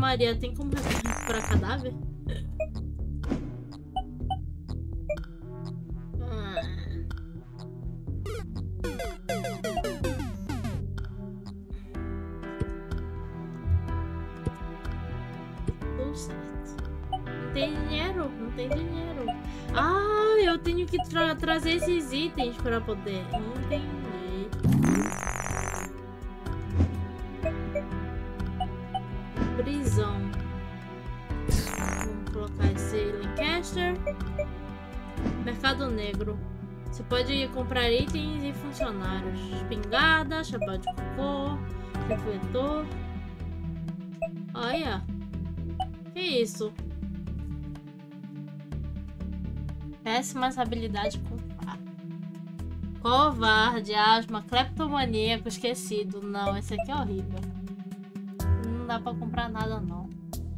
Maria, tem como recuperar cadáver? Tudo certo. Não tem dinheiro, não tem dinheiro. Ah, eu tenho que trazer esses itens para poder. Entendi. Prisão. Vamos colocar esse Lancaster. Mercado Negro. Você pode comprar itens e funcionários. Espingarda, chapéu de cocô, refletor. Olha. Que isso? Péssimas habilidades com faca. Covarde, asma, cleptomaníaco, esquecido. Não, esse aqui é horrível. Não dá pra comprar nada, não.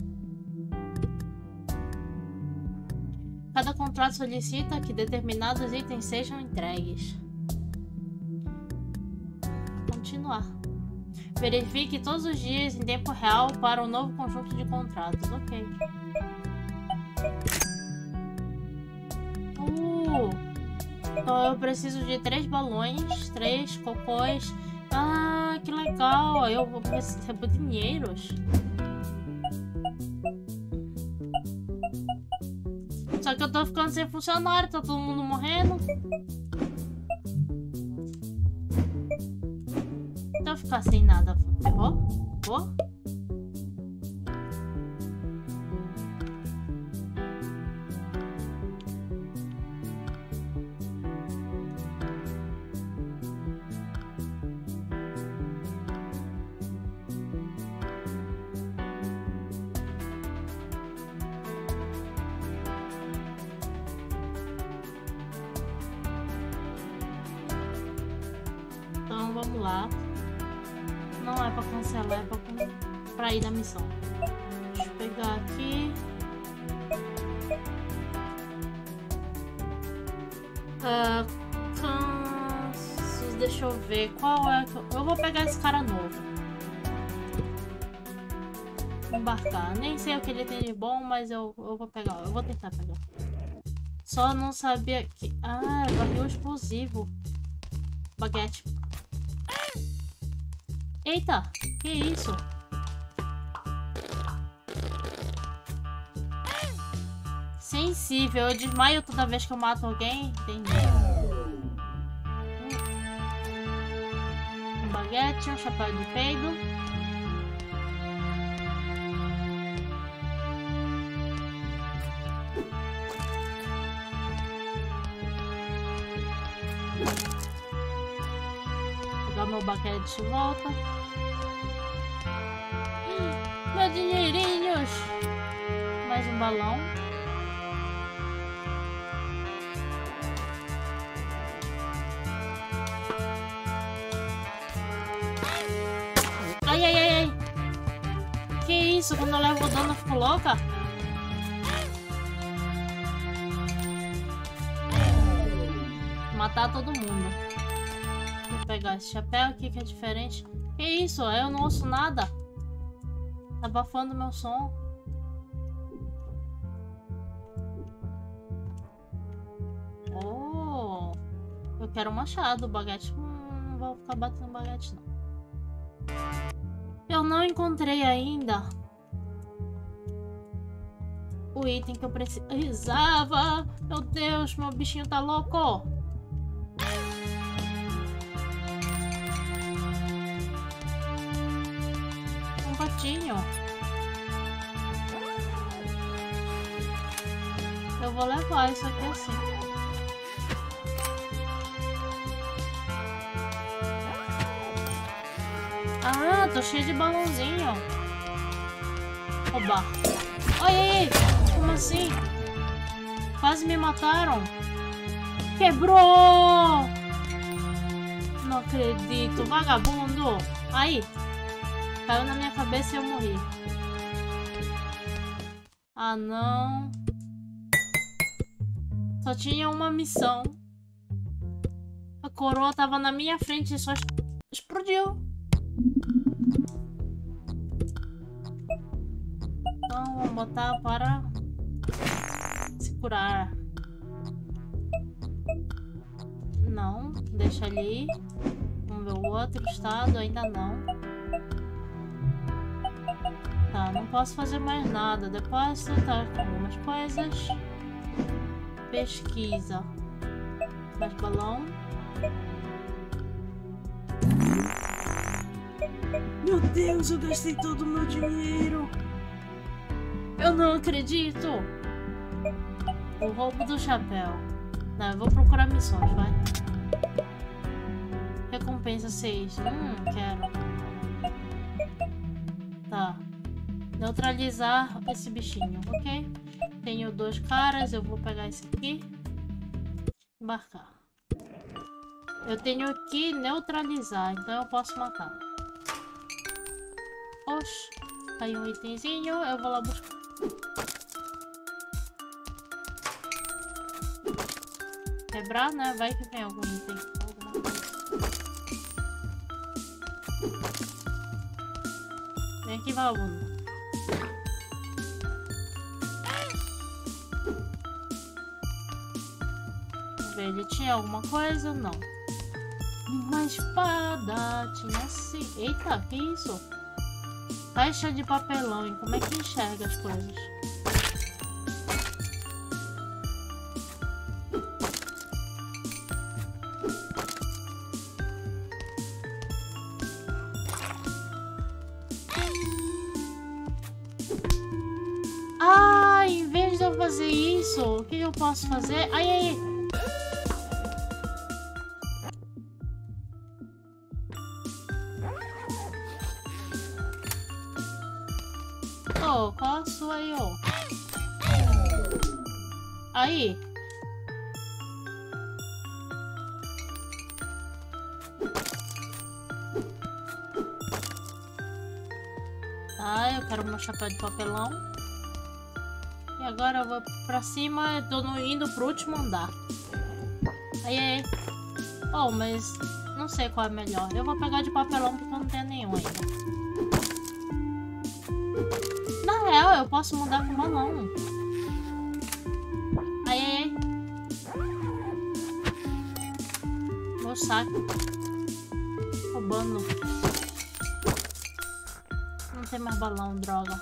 Cada contrato solicita que determinados itens sejam entregues. Continuar. Verifique todos os dias em tempo real para um novo conjunto de contratos. Ok. Então eu preciso de 3 balões, 3 cocôs. Ah, que legal. Eu vou receber dinheiros. Só que eu tô ficando sem funcionário, tá todo mundo morrendo. Então ficar sem nada, ferrou? Ferrou? Então vamos lá. Não é pra cancelar, é pra ir na missão. Deixa eu pegar aqui. Deixa eu ver qual é que eu vou pegar esse cara novo. Embarcar. Nem sei o que ele tem de bom, mas eu vou pegar. Eu vou tentar pegar. Só não sabia que... Ah, é barril explosivo. Baguete. Eita, que isso? Sensível, eu desmaio toda vez que eu mato alguém. Entendi. Um baguete, um chapéu de peido. Pegar meu baguete de volta. Meus dinheirinhos. Mais um balão. Ai, ai, ai, ai. Que isso? Quando eu levo o dano eu fico louca? Matar todo mundo. Vou pegar esse chapéu aqui que é diferente. Que isso? Eu não ouço nada. Tá abafando meu som. Oh, eu quero um machado. Baguete. Não vou ficar batendo baguete, não. Eu não encontrei ainda o item que eu precisava. Meu Deus, meu bichinho tá louco. Um patinho. Eu vou levar isso aqui assim. Ah, tô cheio de balãozinho. Oba. Ai, ai, ai. Como assim? Quase me mataram. Quebrou! Não acredito. Vagabundo. Aí. Caiu na minha cabeça e eu morri. Ah, não. Só tinha uma missão. A coroa tava na minha frente e só explodiu. vamos botar para se curar. Não, deixa ali. Vamos ver o outro estado, ainda não. Tá, não posso fazer mais nada. Depósito, tá com algumas coisas. Pesquisa. Mais balão. Meu Deus, eu gastei todo o meu dinheiro. Eu não acredito. O roubo do chapéu. Não, eu vou procurar missões, vai. Recompensa 6. Quero. Tá. Neutralizar esse bichinho, ok? Tenho 2 caras, eu vou pegar esse aqui. Embarcar. Eu tenho que neutralizar, então eu posso matar. Oxe, caiu um itemzinho, eu vou lá buscar. Quebrar, né? Vai que vem algum item. Alguma coisa. Vem aqui, vagabundo. Vamos ver, ele tinha alguma coisa? Não. Uma espada tinha sim. Eita, que isso? Caixa de papelão. E como é que enxerga as coisas? Ah, em vez de eu fazer isso, o que eu posso fazer? Ai, ai, ai. Oh, qual a sua aí, ó? Aí. Tá, eu quero meu chapéu de papelão. E agora eu vou pra cima, eu tô indo pro último andar. Aí, aí. Oh, mas não sei qual é melhor. Eu vou pegar de papelão porque eu não tenho nenhum ainda. Na real, eu posso mudar com balão. Aí, aí. Meu saco. Roubando. Não tem mais balão, droga.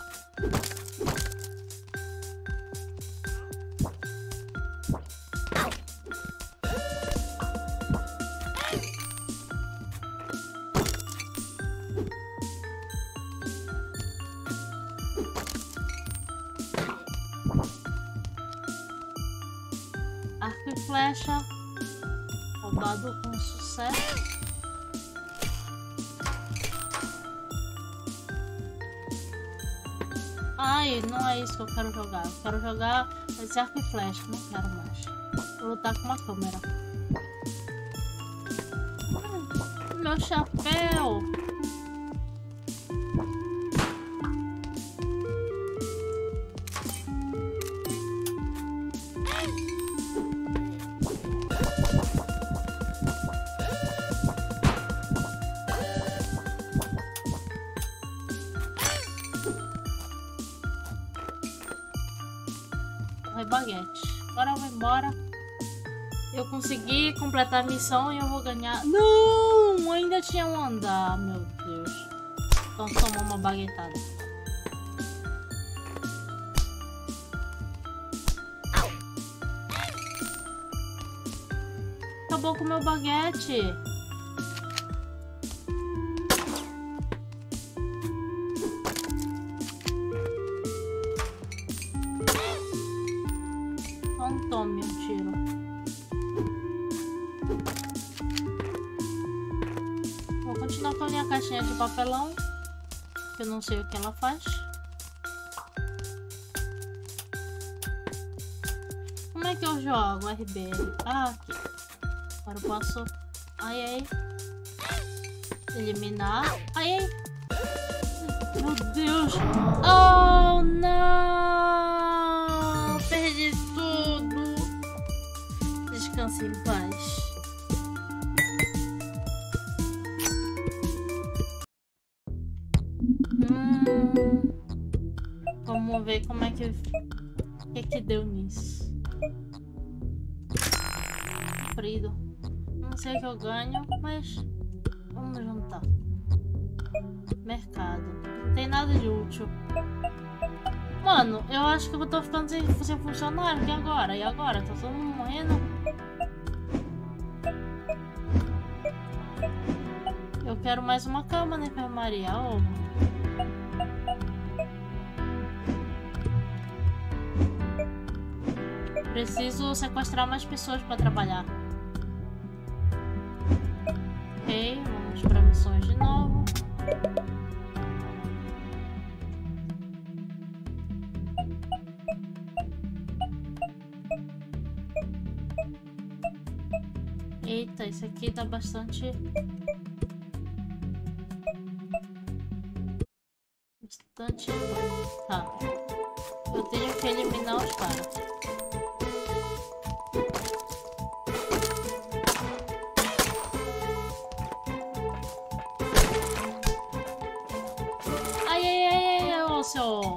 Arco e flecha. Roubado com sucesso. Ai, não é isso que eu quero jogar. Eu quero jogar esse arco e flecha. Não quero mais. Vou lutar com uma câmera. Meu chapéu. Baguete. Agora eu vou embora. Eu consegui completar a missão e eu vou ganhar. Não! Ainda tinha um andar, meu Deus. Então tomou uma baguetada. Acabou com o meu baguete. Tome um tiro. Vou continuar com a minha caixinha de papelão, que eu não sei o que ela faz. Como é que eu jogo RB? Ah, aqui. Agora eu posso... Ai, ai. Eliminar. Ai, ai. Meu Deus. Oh, não. Perdi tudo. Descanse em paz. Vamos ver como é que... O que deu nisso. Comprido. Não sei o que eu ganho, mas... Vamos juntar. Mercado. Não tem nada de útil. Mano, eu acho que eu tô ficando sem funcionário. E agora? E agora? Tá todo mundo morrendo? Eu quero mais uma cama na enfermaria. Oh. Preciso sequestrar mais pessoas para trabalhar. Ok, vamos para missões de novo. Eita, isso aqui tá bastante... Tá. Eu tenho que eliminar os caras. Ai, ô seu...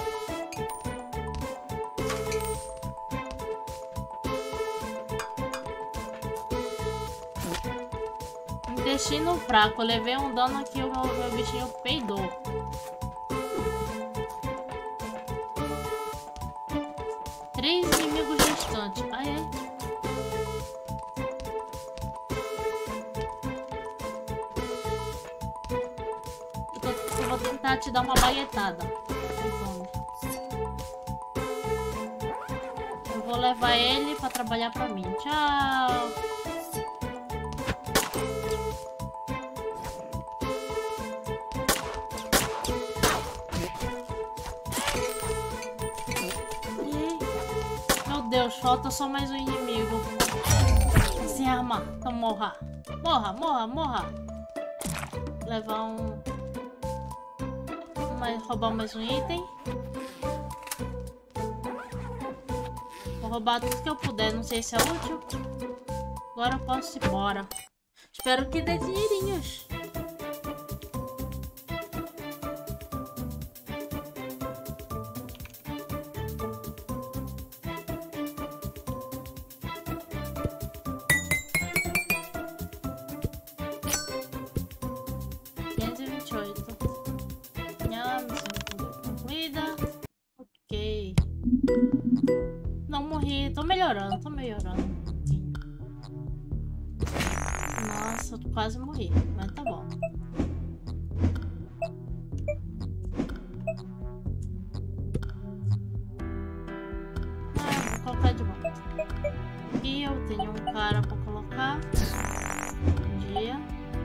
Intestino fraco. Eu levei um dano aqui, o meu bichinho peidou. Ai, ai. Eu vou tentar te dar uma baguetada. Eu vou levar ele pra trabalhar pra mim. Tchau. Deus, falta só mais um inimigo. Se arma, então morra. Morra, morra, morra. Levar um... roubar mais um item. Vou roubar tudo que eu puder, não sei se é útil. Agora eu posso ir embora. Espero que dê dinheirinhos. Tô melhorando um pouquinho. Nossa, eu quase morri, mas tá bom. Vou colocar de volta. Aqui eu tenho um cara pra colocar. Bom dia.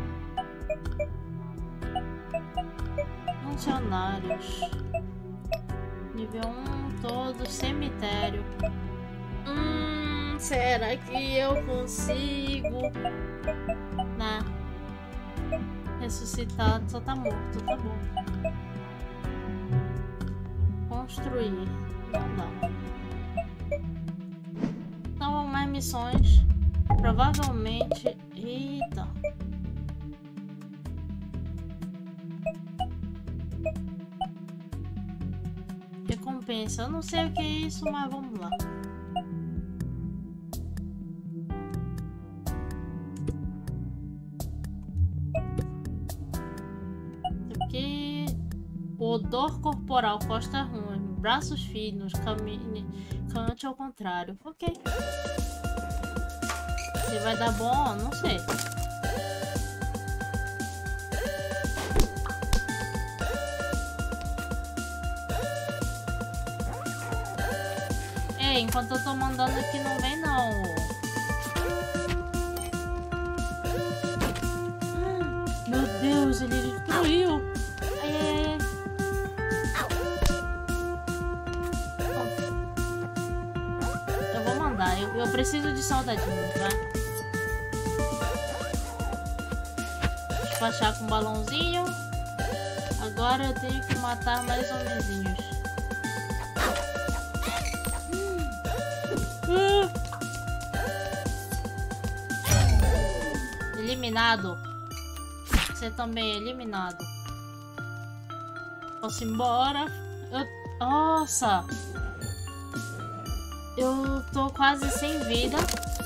Funcionários. Nível 1, todos. Cemitério. Será que eu consigo? Ressuscitar, só tá morto, tá bom. Construir, não dá. Então, mais missões. Provavelmente... Eita. Recompensa, eu não sei o que é isso, mas vamos lá. Odor corporal, costa ruim, braços finos, caminhe, cante ao contrário. Ok. Se vai dar bom, não sei. Ei, enquanto eu tô mandando aqui não vem não. Meu Deus, ele destruiu. Eu preciso de soldadinho, tá? Despachar com um balãozinho. Agora eu tenho que matar mais homenzinhos. Eliminado. Você também é eliminado. Posso ir embora. Nossa! Eu tô quase sem vida.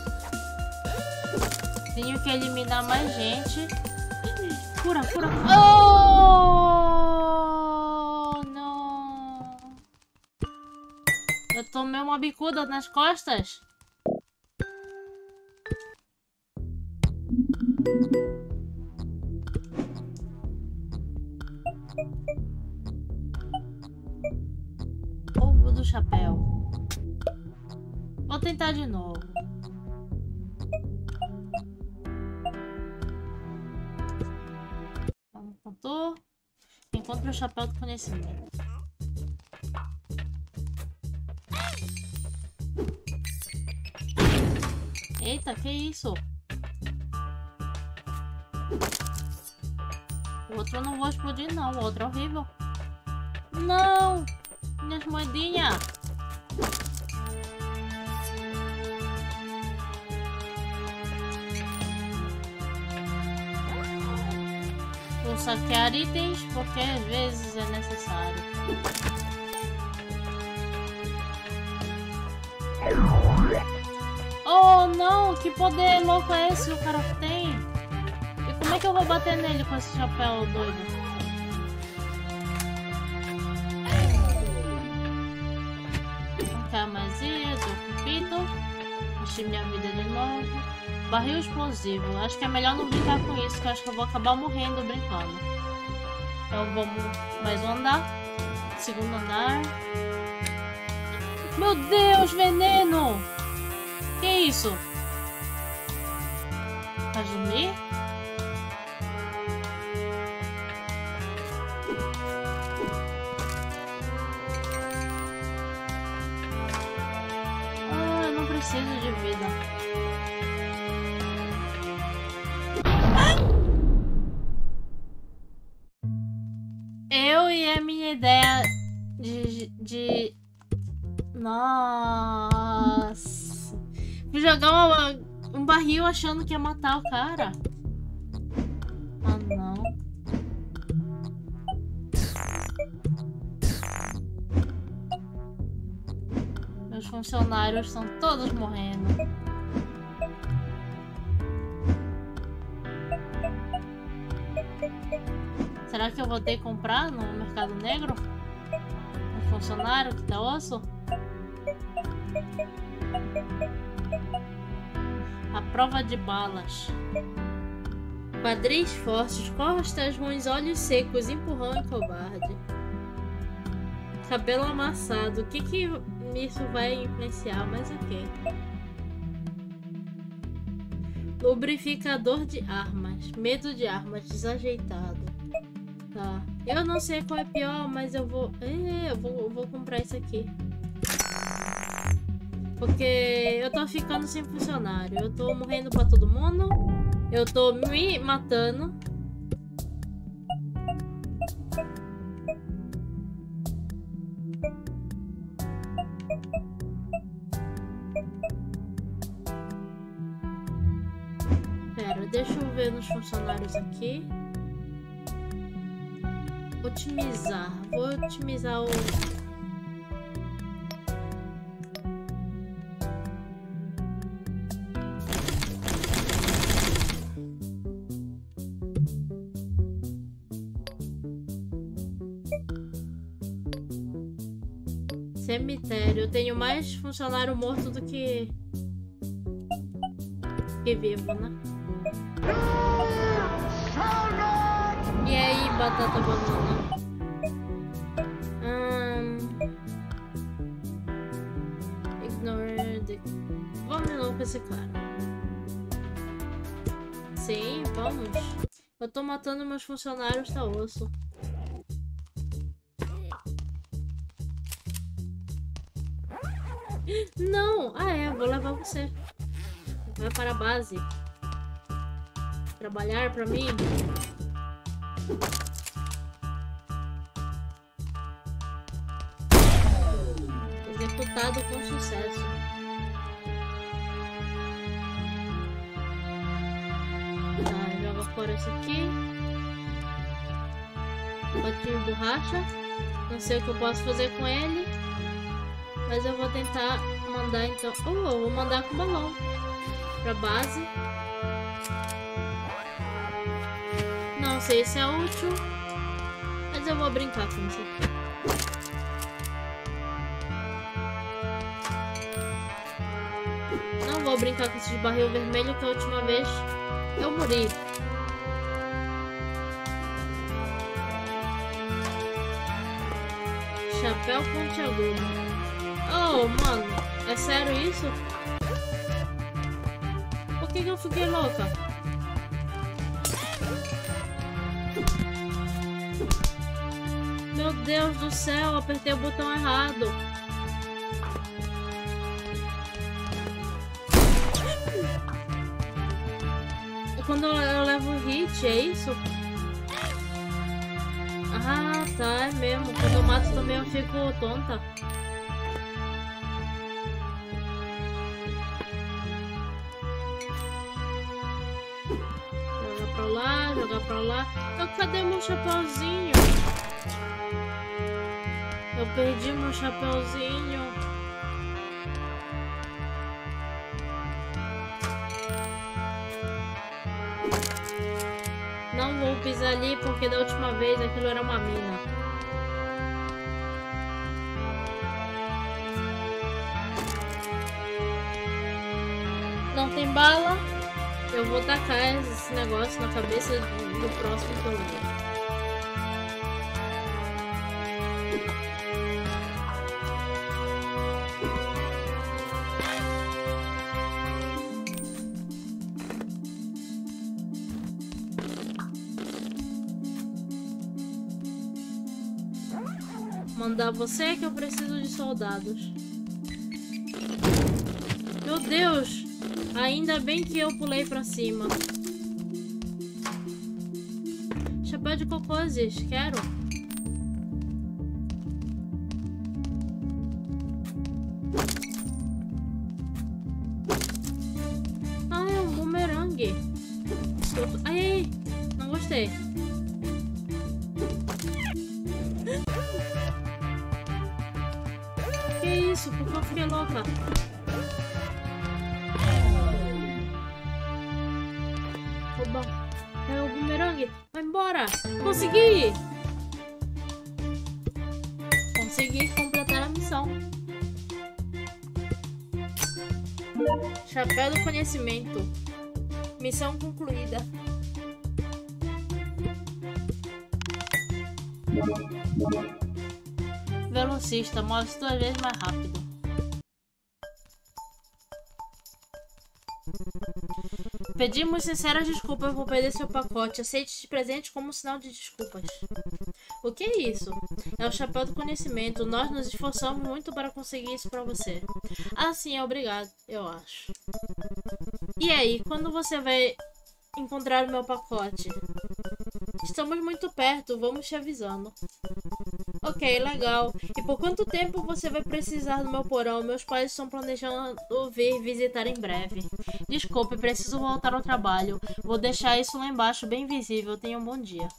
Tenho que eliminar mais gente. Cura, cura. Oh! Não! Eu tomei uma bicuda nas costas. Ovo do chapéu. Vou tentar de novo. Encontrou. Encontre o chapéu do conhecimento. Eita, que isso? O outro eu não vou explodir não, o outro é horrível. Não! Minhas moedinhas! Vou saquear itens porque às vezes é necessário. Oh não! Que poder louco é esse que o cara tem? E como é que eu vou bater nele com esse chapéu doido? Não quero mais ir, eu tô com pito. Enchi minha vida de novo. Barril explosivo. Acho que é melhor não brincar com isso, que eu acho que eu vou acabar morrendo brincando. Então vamos mais um andar. Segundo andar. Meu Deus, veneno! Que isso? Vai dormir? Ah, eu não preciso de vida. Eu e a minha ideia de... Nossa. Vou jogar um barril achando que ia matar o cara. Ah, não. Meus funcionários estão todos morrendo. Será que eu vou ter que comprar no mercado negro? Um funcionário que dá osso? A prova de balas. Quadris fortes, costas ruins, olhos secos, empurrão e covarde. Cabelo amassado. O que isso vai influenciar? Mas ok. Lubrificador de armas. Medo de armas. Desajeitado. Tá. Eu não sei qual é pior, mas eu vou comprar isso aqui. Porque eu tô ficando sem funcionário. Eu tô morrendo pra todo mundo. Eu tô me matando. Pera, deixa eu ver nos funcionários aqui. Otimizar. Vou otimizar o... Cemitério. Eu tenho mais funcionário morto do que vivo, né? E aí, batata banana? Ignore the... Vamos de novo com esse cara. Sim, vamos. Eu tô matando meus funcionários, tá osso. Não! Ah, é, vou levar você. Vai para a base. Trabalhar pra mim. Executado com sucesso. Tá, joga fora esse aqui. Potinho de borracha. Não sei o que eu posso fazer com ele. Mas eu vou tentar mandar então... eu vou mandar com o balão. Pra base. Não sei se é útil. Mas eu vou brincar com isso aqui. Não vou brincar com esse de barril vermelho, que a última vez eu morri. Chapéu pontiagudo. Oh, mano. É sério isso? Por que eu fiquei louca? Meu Deus do céu, apertei o botão errado. Quando eu levo hit, é isso? Ah, tá, é mesmo. Quando eu mato também eu fico tonta. Jogar pra lá, jogar pra lá. Cadê meu chapeuzinho? Eu perdi meu chapeuzinho. Não vou pisar ali porque da última vez aquilo era uma mina. Não tem bala. Eu vou tacar esse negócio na cabeça do próximo que eu ver. Mandar você que eu preciso de soldados. Meu Deus! Ainda bem que eu pulei pra cima. Chapéu de cocôzes, quero. Ah, é um bumerangue. Ai, não gostei. Que isso? Por que eu fiquei louca? Oba, é o bumerangue. Vai embora. Consegui! Consegui completar a missão. Chapéu do conhecimento. Missão concluída. Velocista, move-se 2 vezes mais rápido. Pedimos sinceras desculpas por perder seu pacote. Aceite este presente como sinal de desculpas. O que é isso? É o chapéu do conhecimento. Nós nos esforçamos muito para conseguir isso para você. Ah, sim, obrigado, eu acho. E aí, quando você vai encontrar o meu pacote? Estamos muito perto, vamos te avisando. Ok, legal. E por quanto tempo você vai precisar do meu porão? Meus pais estão planejando vir visitar em breve. Desculpe, preciso voltar ao trabalho. Vou deixar isso lá embaixo bem visível. Tenha um bom dia.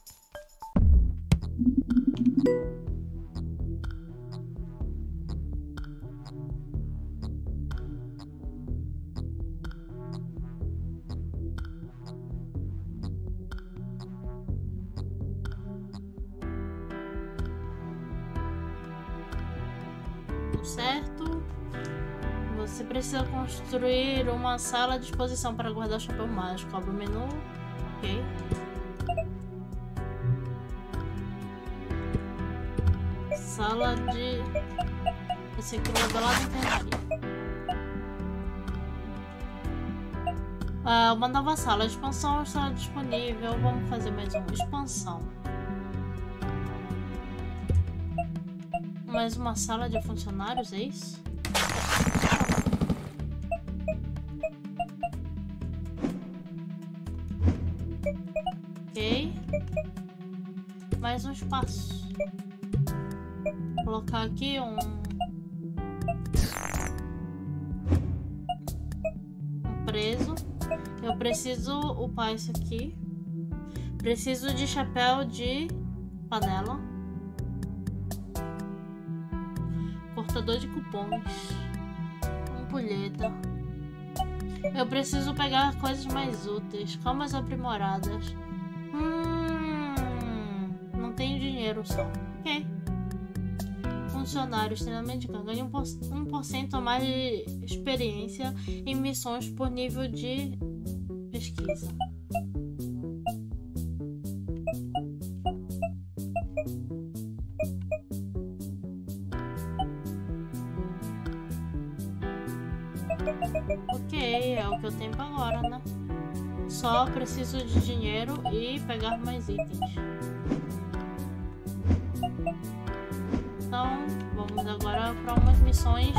Certo? Você precisa construir uma sala de exposição para guardar o chapéu mágico. Abre o menu. Ok. Sala de... Esse aqui é lá da enfermaria. Uma nova sala. Expansão está disponível. Vamos fazer mais uma expansão. Mais uma sala de funcionários, é isso? Ok. Mais um espaço. Vou colocar aqui um preso. Eu preciso upar isso aqui. Preciso de chapéu de panela. Ajustador de cupons. Ampulheta. Eu preciso pegar coisas mais úteis. Camas aprimoradas. Não tenho dinheiro só. Ok. Funcionários, treinamento de ganha 1% a mais de experiência em missões por nível de pesquisa. Ok, é o que eu tenho pra agora, né? Só preciso de dinheiro e pegar mais itens. Então, vamos agora para umas missões.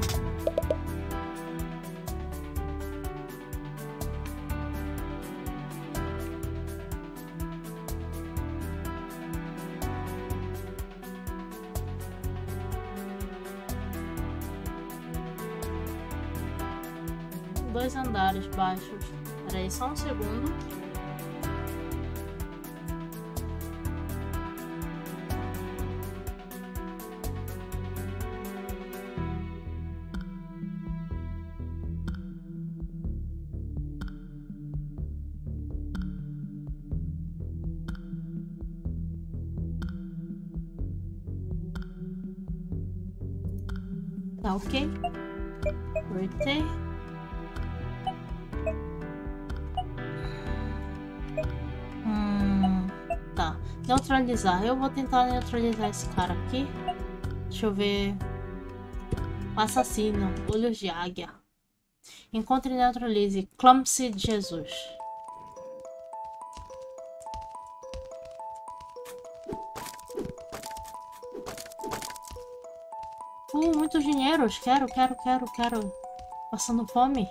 Dois andares baixos. Peraí, só um segundo. Tá ok? Apertei. Tá. Neutralizar. Eu vou tentar neutralizar esse cara aqui. Deixa eu ver. O assassino. Olhos de águia. Encontre e neutralize. Clame-se de Jesus. Muitos dinheiros. Quero. Passando fome.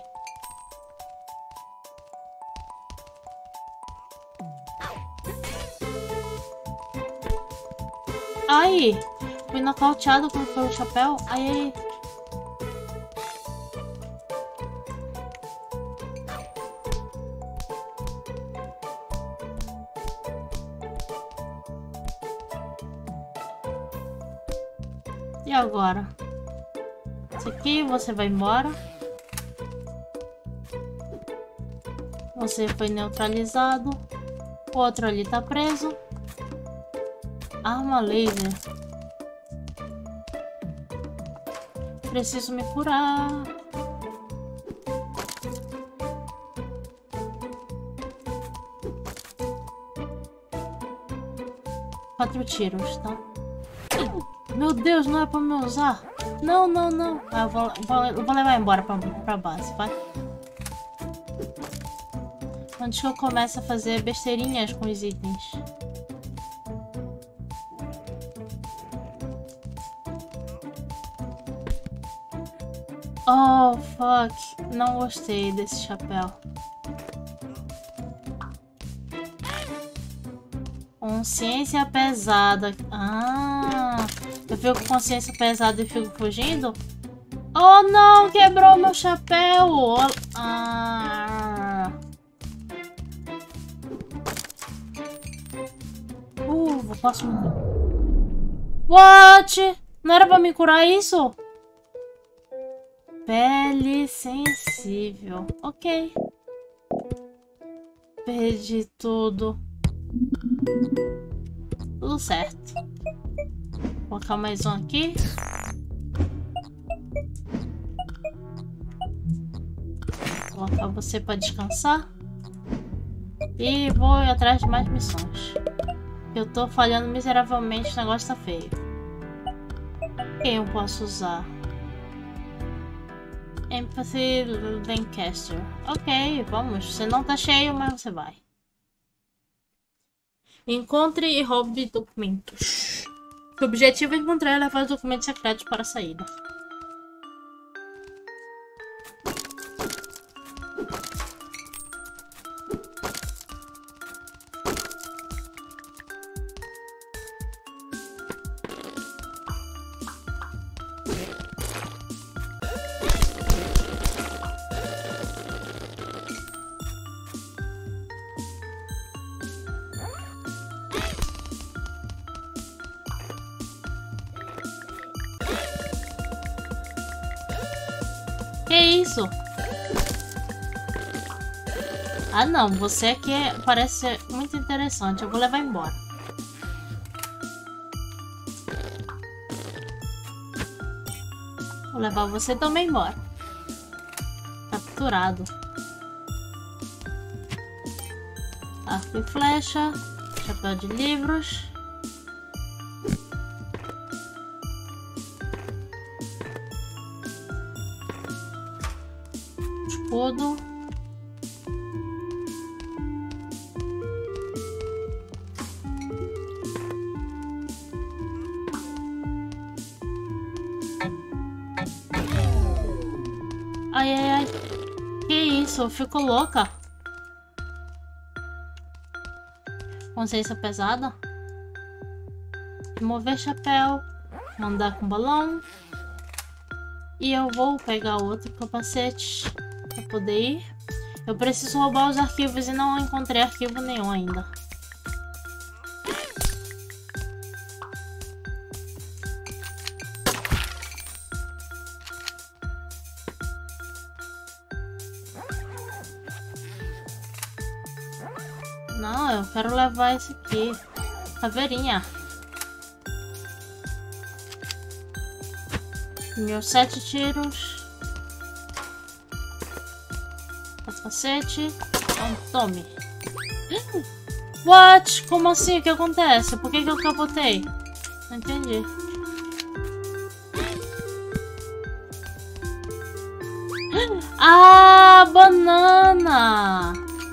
Ai! Fui nocauteado pelo chapéu. Ai. E agora? Esse aqui, você vai embora. Você foi neutralizado. O outro ali tá preso. Arma laser. Preciso me curar. Quatro tiros, tá? Meu Deus, não é pra me usar? Não. Ah, eu vou levar embora pra base, vai. Antes que eu comece a fazer besteirinhas com os itens. Oh, fuck. Não gostei desse chapéu. Consciência pesada. Ah, eu fico com consciência pesada e fico fugindo? Oh, não. Quebrou meu chapéu. Ah. Posso morrer. What? Não era pra me curar isso? Pele sensível. Ok. Perdi tudo. Tudo certo. Vou colocar mais um aqui. Vou colocar você para descansar. E vou ir atrás de mais missões. Eu tô falhando miseravelmente, o negócio tá feio. Quem eu posso usar? Empathy Lancaster. Ok, vamos. Você não tá cheio, mas você vai. Encontre e roube documentos. O objetivo é encontrar e levar os documentos secretos para a saída. isso? Ah não, você aqui parece ser muito interessante. Eu vou levar embora. Vou levar você também embora. Capturado. Arco e flecha. Chapéu de livros. Escudo. Ai, ai, ai. Que isso? Eu fico louca. Consciência pesada. Remover chapéu. Mandar com balão. E eu vou pegar outro capacete para poder ir. Eu preciso roubar os arquivos e não encontrei arquivo nenhum ainda. Não, eu quero levar esse aqui. Caveirinha. Meus 7 tiros. Capacete. Então, tome. What? Como assim? O que acontece? Por que eu capotei? Não entendi. Ah, banana!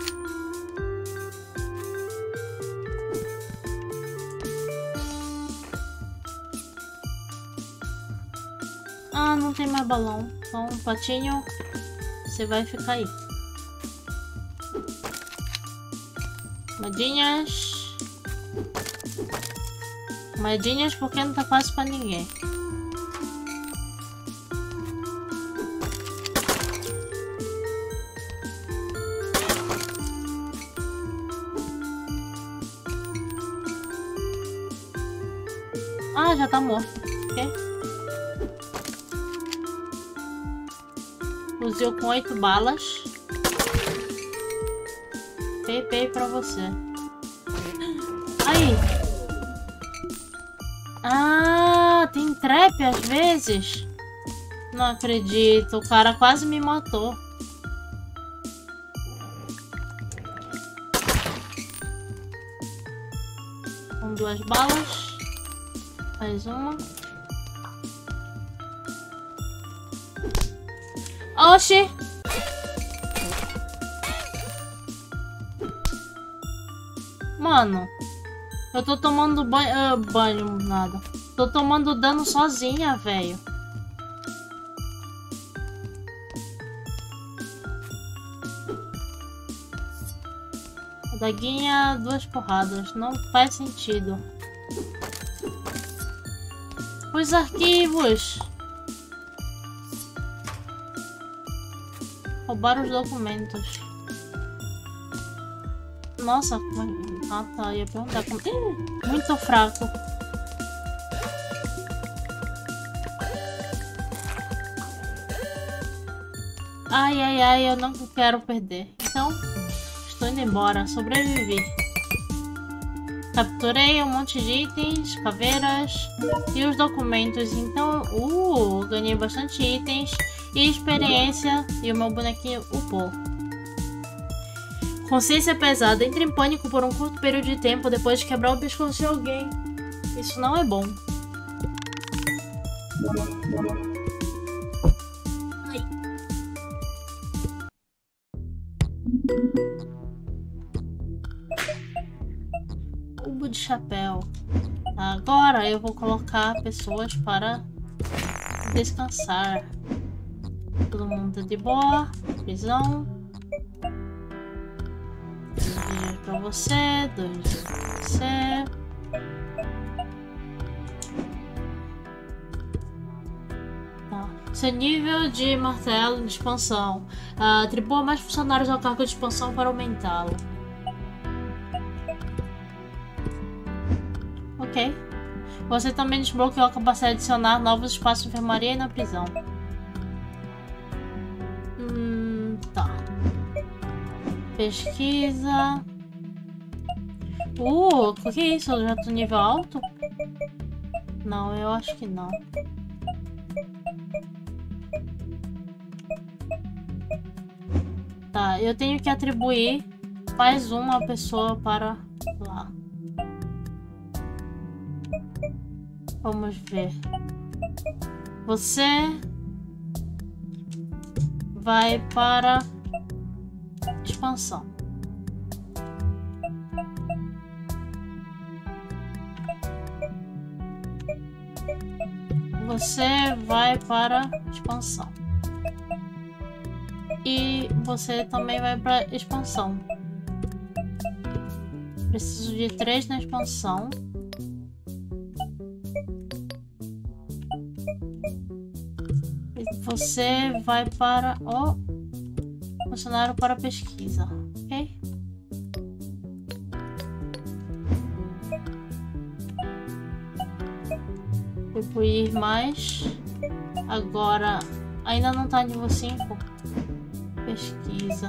Ah, não tem mais balão. Então, patinho, você vai ficar aí. Moedinhas. Moedinhas porque não tá fácil pra ninguém. Ah, já tá morto. Ok. Fuzil com 8 balas. PP pra você. Aí. Ah, tem trap às vezes? Não acredito. O cara quase me matou. Com 2 balas. Mais uma. Oxi! Mano, eu tô tomando banho, nada. Tô tomando dano sozinha, velho. Daguinha, 2 porradas. Não faz sentido. Os arquivos. Roubaram os documentos. Nossa, ah tá, ia perguntar como... Muito fraco. Ai, ai, ai, eu não quero perder. Então, estou indo embora. Sobrevivi. Capturei um monte de itens, caveiras e os documentos. Então, ganhei bastante itens e experiência. E o meu bonequinho upou. Consciência pesada. Entra em pânico por um curto período de tempo depois de quebrar o pescoço de alguém. Isso não é bom. Ai. Cubo de chapéu. Agora eu vou colocar pessoas para descansar. Todo mundo tá de boa. Prisão. 2 dias pra você. 2 dias pra você. Tá. Seu nível de martelo de expansão. Atribua mais funcionários ao cargo de expansão para aumentá-lo. Ok. Você também desbloqueou a capacidade de adicionar novos espaços de enfermaria na prisão. Pesquisa. O que é isso? Eu já tô nível alto? Não, eu acho que não. Tá, eu tenho que atribuir mais uma pessoa para lá. Vamos ver. Você vai para expansão. Você vai para expansão. E você também vai para expansão. Preciso de 3 na expansão. E você vai para o funcionário para pesquisa, ok? Atribuir mais. Agora ainda não tá nível 5. Pesquisa.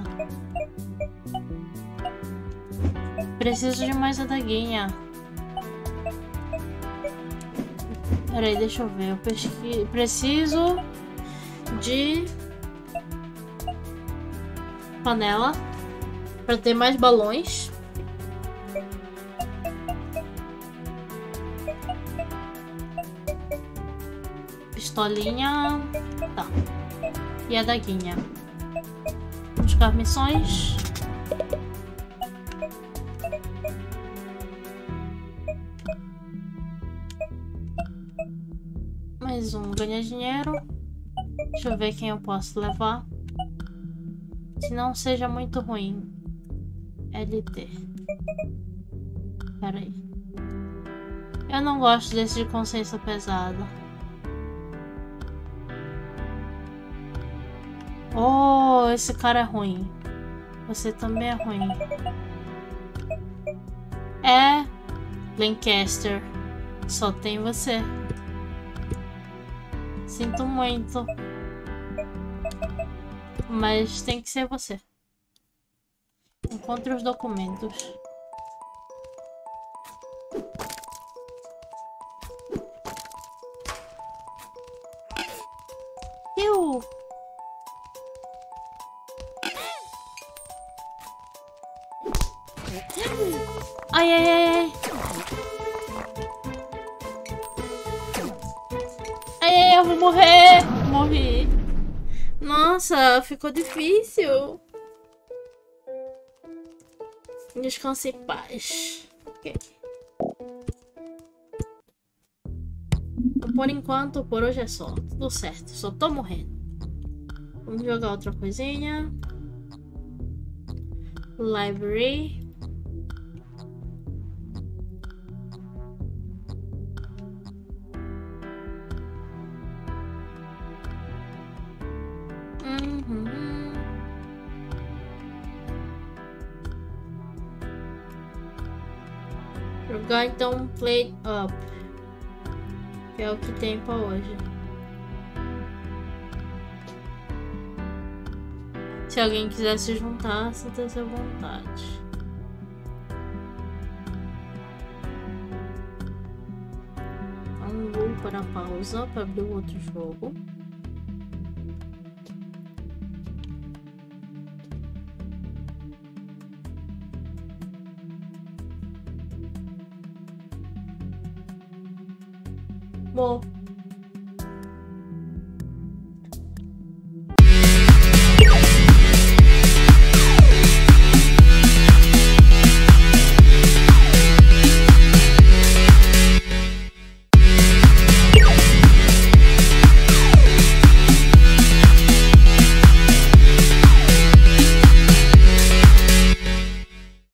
Preciso de mais adaguinha. Peraí, deixa eu ver. Eu preciso de panela para ter mais balões. Pistolinha. Tá. E a adaguinha. Buscar missões. Mais um. Ganhar dinheiro. Deixa eu ver quem eu posso levar. Que não seja muito ruim. LT. Pera aí. Eu não gosto desse de consciência pesada. Oh, esse cara é ruim. Você também é ruim. É Lancaster. Só tem você. Sinto muito. Mas tem que ser você. Encontre os documentos. Eu. Ai, ai, ai, ai. Ai, eu vou morrer. Morri. Nossa, ficou difícil. Descanse em paz. Ok. Por enquanto, por hoje é só. Tudo certo. Só tô morrendo. Vamos jogar outra coisinha. Library. Jogar então Play Up. Que é o que tem pra hoje. Se alguém quiser se juntar, sinta-se à vontade. Vou para a pausa para abrir o outro jogo. Bom.